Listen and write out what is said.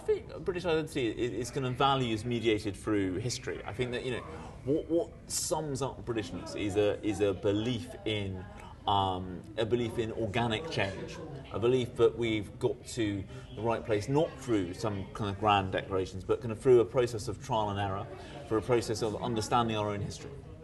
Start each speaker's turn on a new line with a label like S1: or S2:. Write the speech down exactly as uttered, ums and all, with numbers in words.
S1: think British identity is, is kind of values mediated through history. I think that, you know, what, what sums up Britishness is a is a belief in um, a belief in organic change, a belief that we've got to the right place not through some kind of grand declarations, but kind of through a process of trial and error, through a process of understanding our own history.